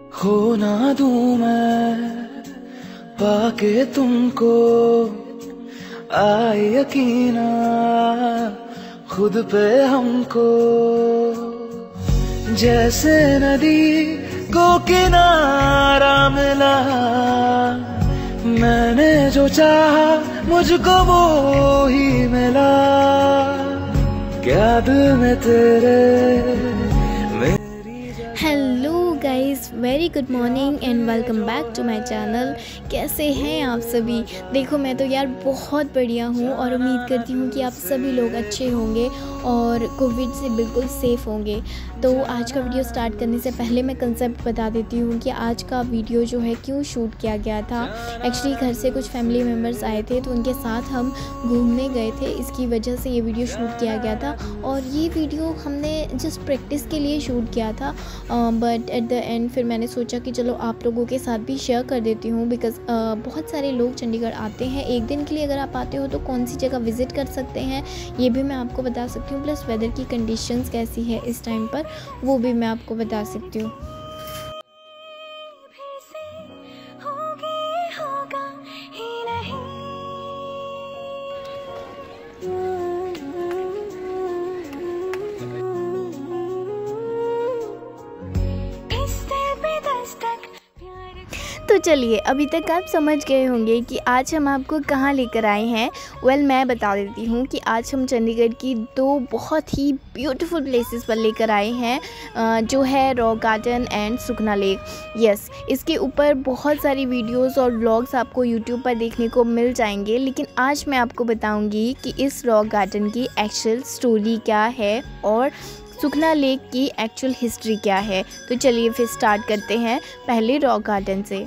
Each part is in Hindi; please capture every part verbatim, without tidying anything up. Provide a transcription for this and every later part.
खो ना दूं मैं पाके तुमको, आए यकीना खुद पे हमको। जैसे नदी को किनारा मिला, मैंने जो चाहा मुझको वो ही मिला। क्या दिल में तेरे hello guys, very good morning and welcome back to my channel. कैसे हैं आप सभी? देखो मैं तो यार बहुत बढ़िया हूँ और उम्मीद करती हूँ कि आप सभी लोग अच्छे होंगे और कोविड से बिल्कुल सेफ़ होंगे। तो आज का वीडियो स्टार्ट करने से पहले मैं कंसेप्ट बता देती हूँ कि आज का वीडियो जो है क्यों शूट किया गया था। एक्चुअली घर से कुछ फैमिली मेम्बर्स आए थे तो उनके साथ हम घूमने गए थे, इसकी वजह से ये वीडियो शूट किया गया था। और ये वीडियो हमने जस्ट प्रैक्टिस के लिए शूट किया था, बट एट द एंड फिर मैंने सोचा कि चलो आप लोगों के साथ भी शेयर कर देती हूँ। बिकॉज़ बहुत सारे लोग चंडीगढ़ आते हैं एक दिन के लिए। अगर आप आते हो तो कौन सी जगह विज़िट कर सकते हैं ये भी मैं आपको बता सकती हूँ, प्लस वेदर की कंडीशंस कैसी है इस टाइम पर वो भी मैं आपको बता सकती हूँ। तो चलिए, अभी तक आप समझ गए होंगे कि आज हम आपको कहाँ लेकर आए हैं। वेल मैं बता देती हूँ कि आज हम चंडीगढ़ की दो बहुत ही ब्यूटीफुल प्लेसेस पर लेकर आए हैं, जो है rock garden and Sukhna lake. Yes, इसके ऊपर बहुत सारी वीडियोस और व्लॉग्स आपको यूट्यूब पर देखने को मिल जाएंगे, लेकिन आज मैं आपको बताऊँगी कि इस रॉक गार्डन की एक्चुअल स्टोरी क्या है और सुखना लेक की एक्चुअल हिस्ट्री क्या है। तो चलिए फिर स्टार्ट करते हैं पहले रॉक गार्डन से।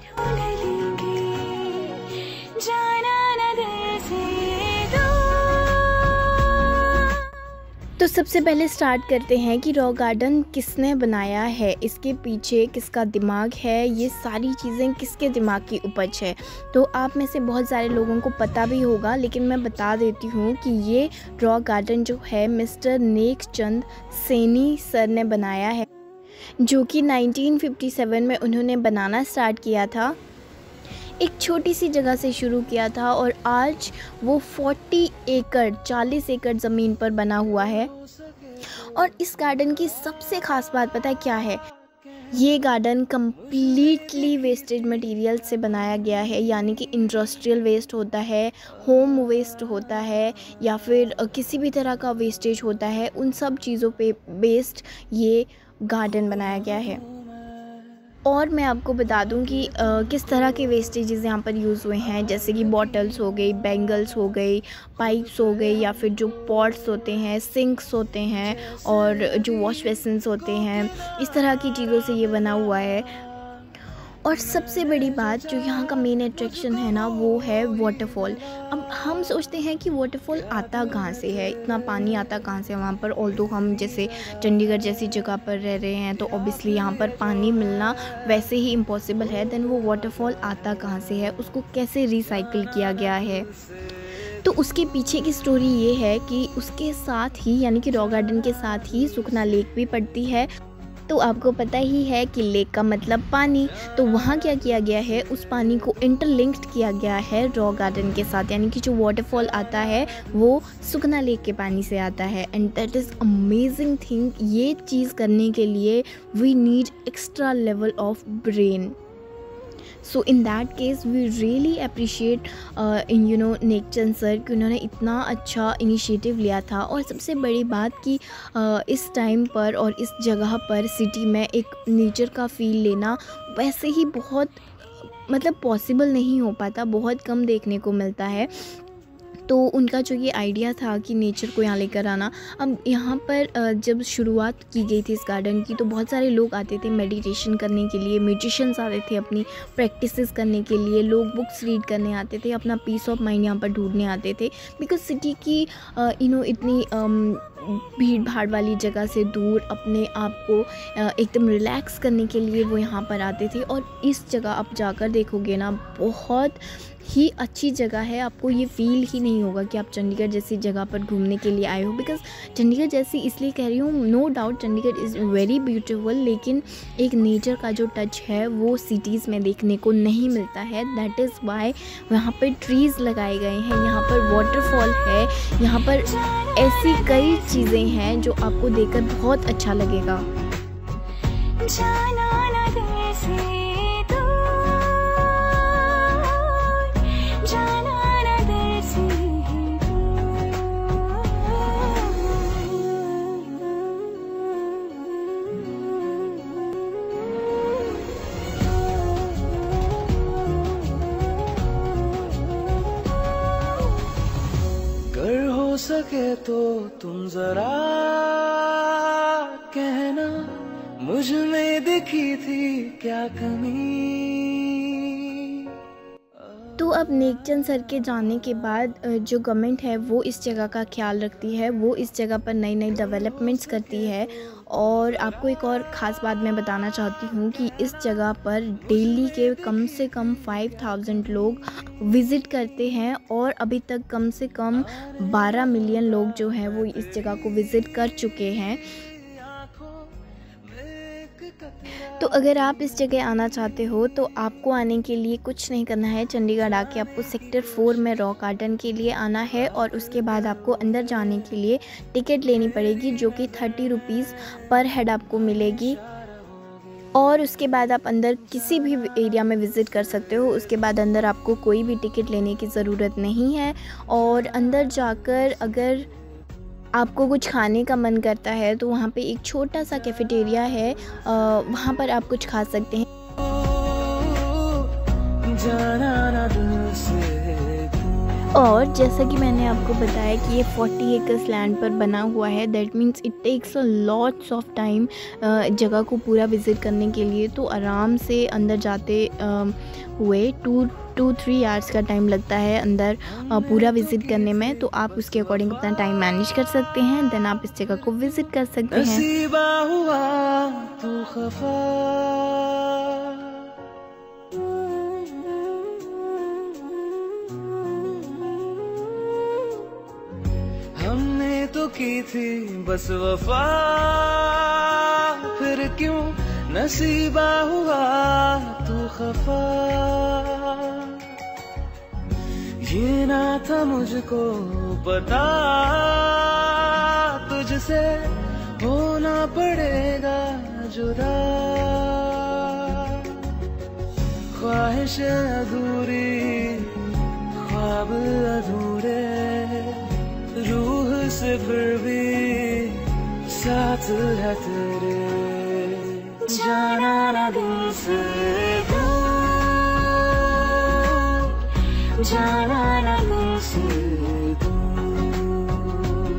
तो सबसे पहले स्टार्ट करते हैं कि रॉक गार्डन किसने बनाया है, इसके पीछे किसका दिमाग है, ये सारी चीज़ें किसके दिमाग की उपज है। तो आप में से बहुत सारे लोगों को पता भी होगा, लेकिन मैं बता देती हूँ कि ये रॉक गार्डन जो है मिस्टर नेक चंद सैनी सर ने बनाया है, जो कि नाइनटीन फिफ्टी सेवन में उन्होंने बनाना स्टार्ट किया था। एक छोटी सी जगह से शुरू किया था और आज वो चालीस एकड़ चालीस एकड़ ज़मीन पर बना हुआ है। और इस गार्डन की सबसे ख़ास बात पता है क्या है? ये गार्डन कम्प्लीटली वेस्टेड मटेरियल से बनाया गया है, यानी कि इंडस्ट्रियल वेस्ट होता है, होम वेस्ट होता है, या फिर किसी भी तरह का वेस्टेज होता है, उन सब चीज़ों पे बेस्ड ये गार्डन बनाया गया है। और मैं आपको बता दूं कि आ, किस तरह के वेस्टेजेस यहाँ पर यूज़ हुए हैं, जैसे कि बॉटल्स हो गई, बैंगल्स हो गई, पाइप्स हो गई, या फिर जो पॉट्स होते हैं, सिंक्स होते हैं, और जो वॉश बेसिन्स होते हैं, इस तरह की चीज़ों से ये बना हुआ है। और सबसे बड़ी बात जो यहाँ का मेन अट्रैक्शन है ना, वो है वाटरफॉल। अब हम सोचते हैं कि वाटरफॉल आता कहाँ से है, इतना पानी आता कहाँ से वहाँ पर। ऑल्दो हम जैसे चंडीगढ़ जैसी जगह पर रह रहे हैं तो ऑब्वियसली यहाँ पर पानी मिलना वैसे ही इम्पॉसिबल है, देन वो वाटरफॉल आता कहाँ से है, उसको कैसे रिसाइकिल किया गया है। तो उसके पीछे की स्टोरी ये है कि उसके साथ ही, यानी कि रॉक गार्डन के साथ ही सुखना लेक भी पड़ती है। तो आपको पता ही है कि लेक का मतलब पानी, तो वहाँ क्या किया गया है, उस पानी को इंटरलिंक्ड किया गया है रॉक गार्डन के साथ, यानी कि जो वाटरफॉल आता है वो सुखना लेक के पानी से आता है। And that is amazing thing. ये चीज़ करने के लिए we need extra level of brain. So in that case we really appreciate in you know Nekchand sir कि उन्होंने इतना अच्छा इनिशिएटिव लिया था। और सबसे बड़ी बात कि uh, इस टाइम पर और इस जगह पर सिटी में एक नेचर का फील लेना वैसे ही बहुत मतलब पॉसिबल नहीं हो पाता, बहुत कम देखने को मिलता है। तो उनका जो ये आइडिया था कि नेचर को यहाँ लेकर आना, अब यहाँ पर जब शुरुआत की गई थी इस गार्डन की तो बहुत सारे लोग आते थे मेडिटेशन करने के लिए, म्यूजिशियंस आते थे अपनी प्रैक्टिसेस करने के लिए, लोग बुक्स रीड करने आते थे, अपना पीस ऑफ माइंड यहाँ पर ढूंढने आते थे। बिकॉज सिटी की यू नो इतनी भीड़ भाड़ वाली जगह से दूर अपने आप को एकदम रिलैक्स करने के लिए वो यहाँ पर आते थे। और इस जगह आप जाकर देखोगे ना, बहुत ही अच्छी जगह है। आपको ये फ़ील ही नहीं होगा कि आप चंडीगढ़ जैसी जगह पर घूमने के लिए आए हो। बिकॉज़ चंडीगढ़ जैसी इसलिए कह रही हूँ, no doubt Chandigarh is very beautiful, लेकिन एक नेचर का जो टच है वो सिटीज़ में देखने को नहीं मिलता है। दैट इज़ वाई यहाँ पर ट्रीज़ लगाए गए हैं, यहाँ पर वाटरफॉल है, यहाँ पर ऐसी कई चीज़ें हैं जो आपको देखकर बहुत अच्छा लगेगा। सके तो तुम जरा कहना, मुझ में दिखी थी क्या कमी। तो अब नेकचंद सर के जाने के बाद जो गवर्नमेंट है वो इस जगह का ख्याल रखती है, वो इस जगह पर नई नई डेवलपमेंट्स करती है। और आपको एक और ख़ास बात मैं बताना चाहती हूँ कि इस जगह पर डेली के कम से कम फाइव थाउजेंड लोग विज़िट करते हैं और अभी तक कम से कम बारह मिलियन लोग जो हैं वो इस जगह को विज़िट कर चुके हैं। तो अगर आप इस जगह आना चाहते हो तो आपको आने के लिए कुछ नहीं करना है। चंडीगढ़ आके आपको सेक्टर फोर में रॉक गार्डन के लिए आना है और उसके बाद आपको अंदर जाने के लिए टिकट लेनी पड़ेगी, जो कि थर्टी रुपीज़ पर हेड आपको मिलेगी। और उसके बाद आप अंदर किसी भी एरिया में विज़िट कर सकते हो। उसके बाद अंदर आपको कोई भी टिकट लेने की ज़रूरत नहीं है। और अंदर जाकर अगर आपको कुछ खाने का मन करता है तो वहाँ पे एक छोटा सा कैफेटेरिया है, आ, वहाँ पर आप कुछ खा सकते हैं। और जैसा कि मैंने आपको बताया कि ये फोर्टी एकर्स लैंड पर बना हुआ है, that means it takes a lots of time जगह को पूरा विज़िट करने के लिए। तो आराम से अंदर जाते uh, हुए टू टू थ्री आवर्स का टाइम लगता है अंदर uh, पूरा विज़िट करने में। तो आप उसके अकॉर्डिंग अपना टाइम मैनेज कर सकते हैं, देन आप इस जगह को विज़िट कर सकते हैं। तो की थी बस वफा, फिर क्यों नसीबा हुआ तू खफा। ये ना था मुझको पता, तुझसे होना पड़ेगा जुदा। ख्वाहिश अधूरी, ख्वाब अधूरे, रूह से फिर भी साथ है तेरे। जाना ना दिल से दूर, जाना ना दिल से दूर,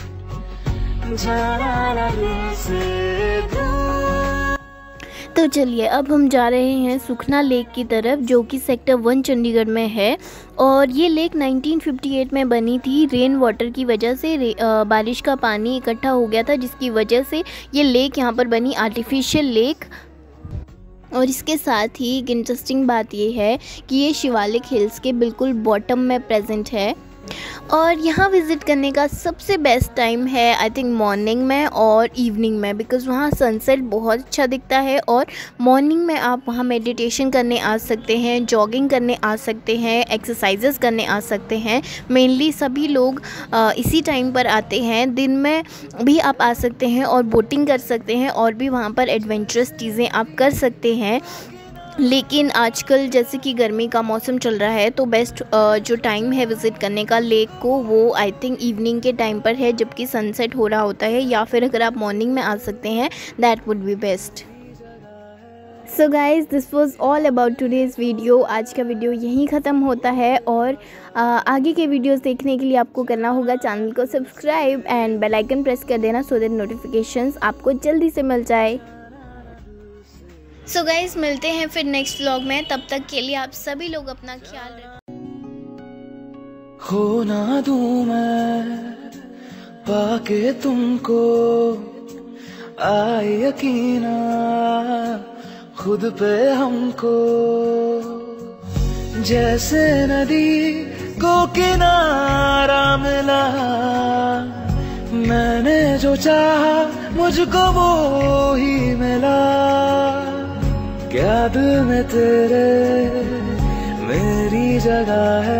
जाना ना दिल से दूर। तो चलिए अब हम जा रहे हैं सुखना लेक की तरफ, जो कि सेक्टर वन चंडीगढ़ में है। और ये लेक नाइनटीन फिफ्टी एट में बनी थी। रेन वाटर की वजह से बारिश का पानी इकट्ठा हो गया था, जिसकी वजह से ये लेक यहाँ पर बनी, आर्टिफिशियल लेक। और इसके साथ ही एक इंटरेस्टिंग बात ये है कि ये शिवालिक हिल्स के बिल्कुल बॉटम में प्रेजेंट है। और यहाँ विज़िट करने का सबसे बेस्ट टाइम है आई थिंक मॉर्निंग में और इवनिंग में, बिकॉज़ वहाँ सनसेट बहुत अच्छा दिखता है। और मॉर्निंग में आप वहाँ मेडिटेशन करने आ सकते हैं, जॉगिंग करने आ सकते हैं, एक्सरसाइजेस करने आ सकते हैं। मेनली सभी लोग आ, इसी टाइम पर आते हैं। दिन में भी आप आ सकते हैं और बोटिंग कर सकते हैं और भी वहाँ पर एडवेंचरस चीज़ें आप कर सकते हैं। लेकिन आजकल जैसे कि गर्मी का मौसम चल रहा है, तो बेस्ट जो टाइम है विज़िट करने का लेक को, वो आई थिंक इवनिंग के टाइम पर है, जबकि सनसेट हो रहा होता है। या फिर अगर आप मॉर्निंग में आ सकते हैं, that would be best. So guys, this was all about today's video. आज का वीडियो यहीं ख़त्म होता है। और आ, आगे के वीडियोस देखने के लिए आपको करना होगा चैनल को subscribe and bell icon press कर देना, सो दैट नोटिफिकेशंस आपको जल्दी से मिल जाए। सो so गाइज, मिलते हैं फिर नेक्स्ट व्लॉग में। तब तक के लिए आप सभी लोग अपना ख्याल रखें। खो ना दूं मैं पाके तुमको आए यकीना खुद पे हमको, जैसे नदी को किनारा मिला। मैंने जो चाहा मुझको वो ही मिला। क्या दिल में तेरे मेरी जगह है।